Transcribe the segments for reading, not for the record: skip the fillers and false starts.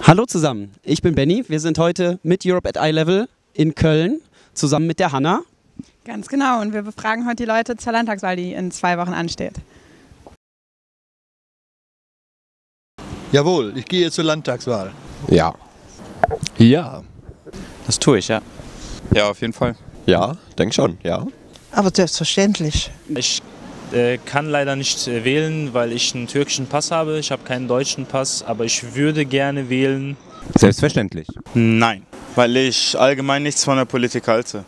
Hallo zusammen, ich bin Benny. Wir sind heute mit Europe at Eye Level in Köln, zusammen mit der Hanna. Ganz genau, und wir befragen heute die Leute zur Landtagswahl, die in 2 Wochen ansteht. Jawohl, ich gehe zur Landtagswahl. Ja. Ja. Das tue ich, ja. Ja, auf jeden Fall. Ja, denke schon, ja. Aber selbstverständlich. Ich kann leider nicht wählen, weil ich einen türkischen Pass habe. Ich habe keinen deutschen Pass, aber ich würde gerne wählen. Selbstverständlich. Nein, weil ich allgemein nichts von der Politik halte.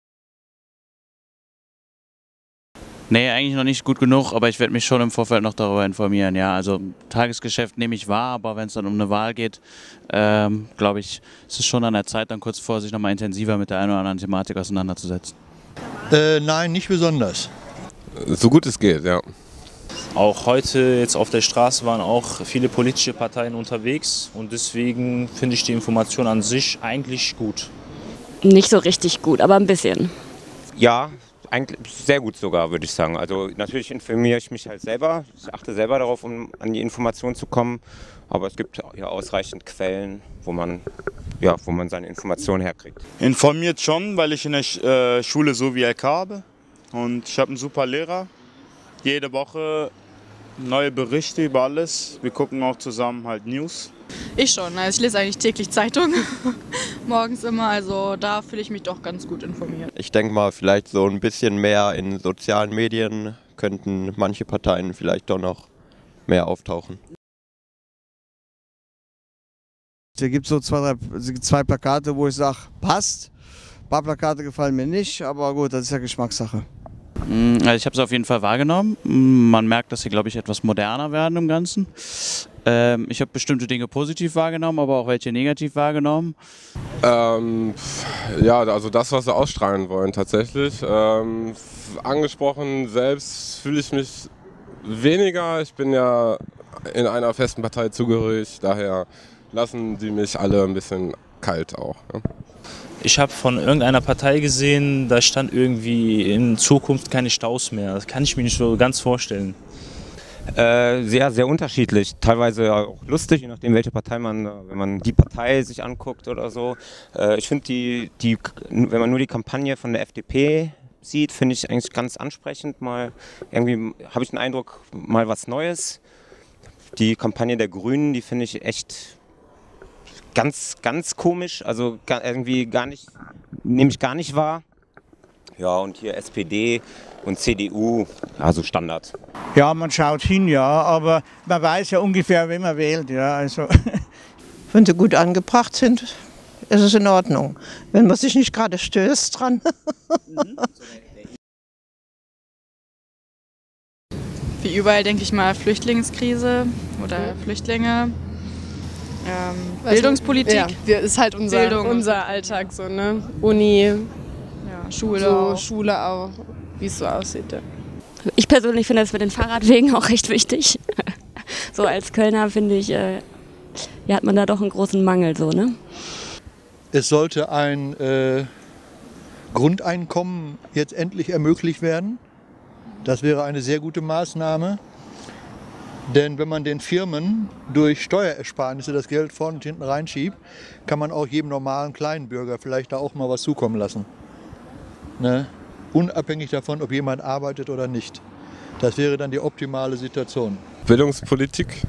Nee, eigentlich noch nicht gut genug, aber ich werde mich schon im Vorfeld noch darüber informieren. Ja, also Tagesgeschäft nehme ich wahr, aber wenn es dann um eine Wahl geht, glaube ich, ist es schon an der Zeit, dann kurz vor sich nochmal intensiver mit der einen oder anderen Thematik auseinanderzusetzen. Nein, nicht besonders. So gut es geht, ja. Auch heute jetzt auf der Straße waren auch viele politische Parteien unterwegs und deswegen finde ich die Information an sich eigentlich gut. Nicht so richtig gut, aber ein bisschen. Ja, eigentlich sehr gut sogar, würde ich sagen. Also natürlich informiere ich mich halt selber. Ich achte selber darauf, um an die Informationen zu kommen. Aber es gibt ja ausreichend Quellen, wo man seine Informationen herkriegt. Informiert schon, weil ich in der Schule so wie LK habe. Und ich habe einen super Lehrer. Jede Woche neue Berichte über alles. Wir gucken auch zusammen halt News. Ich schon, also ich lese eigentlich täglich Zeitung, morgens immer, also da fühle ich mich doch ganz gut informiert. Ich denke mal, vielleicht so ein bisschen mehr in sozialen Medien könnten manche Parteien vielleicht doch noch mehr auftauchen. Da gibt es so zwei Plakate, wo ich sage, passt. Ein paar Plakate gefallen mir nicht, aber gut, das ist ja Geschmackssache. Also ich habe es auf jeden Fall wahrgenommen. Man merkt, dass sie, glaube ich, etwas moderner werden im Ganzen. Ich habe bestimmte Dinge positiv wahrgenommen, aber auch welche negativ wahrgenommen. Ja, also das, was sie ausstrahlen wollen tatsächlich. Angesprochen selbst fühle ich mich weniger. Ich bin ja in einer festen Partei zugehörig, daher lassen die mich alle ein bisschen kalt auch. Ja. Ich habe von irgendeiner Partei gesehen, da stand irgendwie in Zukunft keine Staus mehr. Das kann ich mir nicht so ganz vorstellen. Sehr, sehr unterschiedlich. Teilweise auch lustig, je nachdem welche Partei wenn man die Partei sich anguckt oder so. Ich finde wenn man nur die Kampagne von der FDP sieht, finde ich eigentlich ganz ansprechend. Mal irgendwie habe ich den Eindruck, mal was Neues. Die Kampagne der Grünen, die finde ich echt ganz, ganz komisch, also irgendwie nehme ich gar nicht wahr. Ja, und hier SPD und CDU, also Standard. Ja, man schaut hin, ja, aber man weiß ja ungefähr, wen man wählt. Ja, also. Wenn sie gut angebracht sind, ist es in Ordnung. Wenn man sich nicht gerade stößt dran. Wie überall denke ich mal Flüchtlingskrise oder Flüchtlinge. Bildungspolitik. Ja, ist halt unser Alltag so, ne? Uni, ja, Schule, so, auch. Schule auch, wie es so aussieht. Ja. Ich persönlich finde das mit den Fahrradwegen auch recht wichtig. So als Kölner finde ich, hat man da doch einen großen Mangel, so, ne? Es sollte ein Grundeinkommen jetzt endlich ermöglicht werden. Das wäre eine sehr gute Maßnahme. Denn wenn man den Firmen durch Steuerersparnisse das Geld vorne und hinten reinschiebt, kann man auch jedem normalen Kleinbürger vielleicht da auch mal was zukommen lassen. Ne? Unabhängig davon, ob jemand arbeitet oder nicht. Das wäre dann die optimale Situation. Bildungspolitik,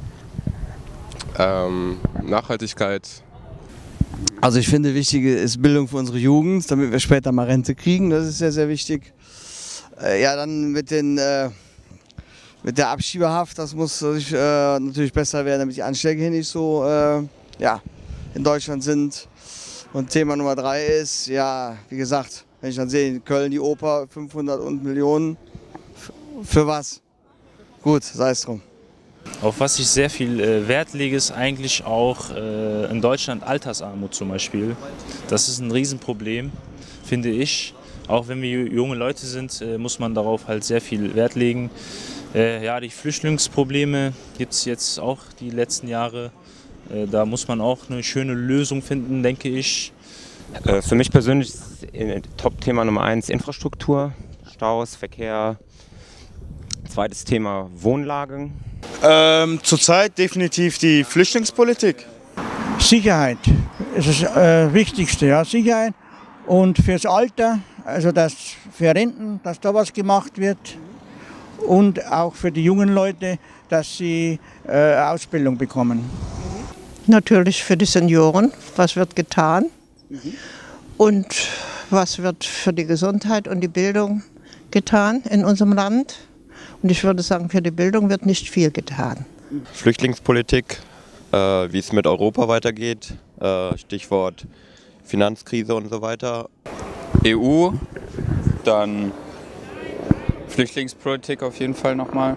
Nachhaltigkeit. Also ich finde, wichtig ist Bildung für unsere Jugend, damit wir später mal Rente kriegen. Das ist sehr, sehr wichtig. Ja, dann mit der Abschiebehaft, das muss natürlich besser werden, damit die Anschläge hier nicht so in Deutschland sind. Und Thema Nummer 3 ist, ja, wie gesagt, wenn ich dann sehe, in Köln die Oper, 500 und Millionen, für was? Gut, sei es drum. Auf was ich sehr viel Wert lege, ist eigentlich auch in Deutschland Altersarmut zum Beispiel. Das ist ein Riesenproblem, finde ich. Auch wenn wir junge Leute sind, muss man darauf halt sehr viel Wert legen. Ja, die Flüchtlingsprobleme gibt es jetzt auch die letzten Jahre. Da muss man auch eine schöne Lösung finden, denke ich. Für mich persönlich ist Top-Thema Nummer 1 Infrastruktur, Staus, Verkehr. Zweites Thema Wohnlagen. Zurzeit definitiv die Flüchtlingspolitik. Sicherheit ist das Wichtigste, ja, Sicherheit. Und fürs Alter, also für Renten, dass da was gemacht wird. Und auch für die jungen Leute, dass sie Ausbildung bekommen. Natürlich für die Senioren, was wird getan? Und was wird für die Gesundheit und die Bildung getan in unserem Land? Und ich würde sagen, für die Bildung wird nicht viel getan. Flüchtlingspolitik, wie es mit Europa weitergeht, Stichwort Finanzkrise und so weiter. EU, dann Flüchtlingspolitik auf jeden Fall nochmal.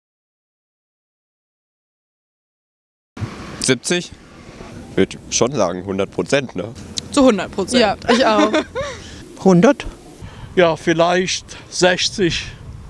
70? Ich würde schon sagen 100%, ne? Zu 100%. Ja, ich auch. 100? Ja, vielleicht 60%.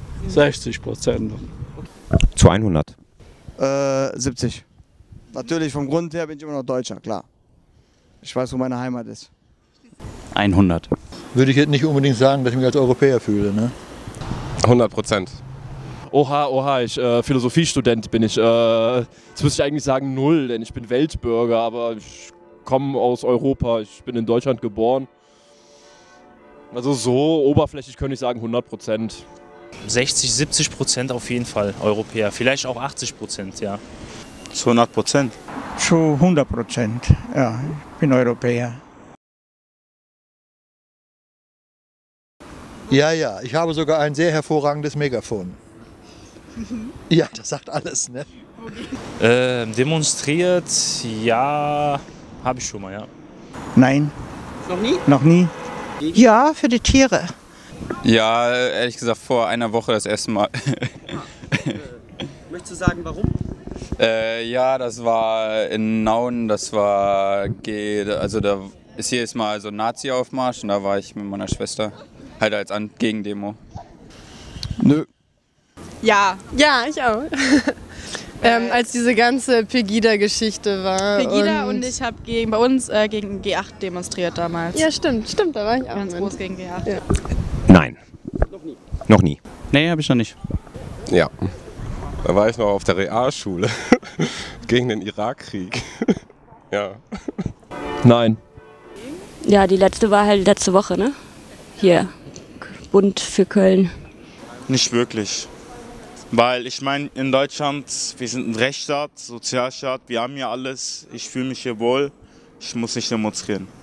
Zu 100. 70. Natürlich vom Grund her bin ich immer noch Deutscher, klar. Ich weiß, wo meine Heimat ist. 100. Würde ich jetzt nicht unbedingt sagen, dass ich mich als Europäer fühle. Ne? 100%. Oha, ich Philosophiestudent bin ich. Jetzt müsste ich eigentlich sagen 0, denn ich bin Weltbürger, aber ich komme aus Europa, ich bin in Deutschland geboren. Also so oberflächlich könnte ich sagen 100%. 60-70% auf jeden Fall Europäer, vielleicht auch 80%, ja. Zu 100%. Zu 100%, ja, ich bin Europäer. Ja, ich habe sogar ein sehr hervorragendes Megafon. Ja, das sagt alles, ne? Demonstriert, ja, habe ich schon mal, ja. Nein. Noch nie? Noch nie. Ja, für die Tiere. Ja, ehrlich gesagt vor einer Woche das erste Mal. Möchtest du sagen, warum? Ja, das war in Nauen, das war, also da ist jedes Mal so ein Nazi-Aufmarsch und da war ich mit meiner Schwester halt als Gegendemo. Nö. Ja. Ja, ich auch. Als diese ganze Pegida-Geschichte war. Pegida und ich habe bei uns gegen G8 demonstriert damals. Ja, stimmt, da war ich auch. Ganz groß gegen G8. Ja. Nein. Noch nie. Nee, habe ich noch nicht. Ja. Da war ich noch auf der Realschule gegen den Irakkrieg. Ja. Nein. Ja, die letzte war halt letzte Woche, ne? Hier, Bund für Köln. Nicht wirklich. Weil ich meine, in Deutschland, wir sind ein Rechtsstaat, Sozialstaat, wir haben ja alles. Ich fühle mich hier wohl, ich muss nicht demonstrieren.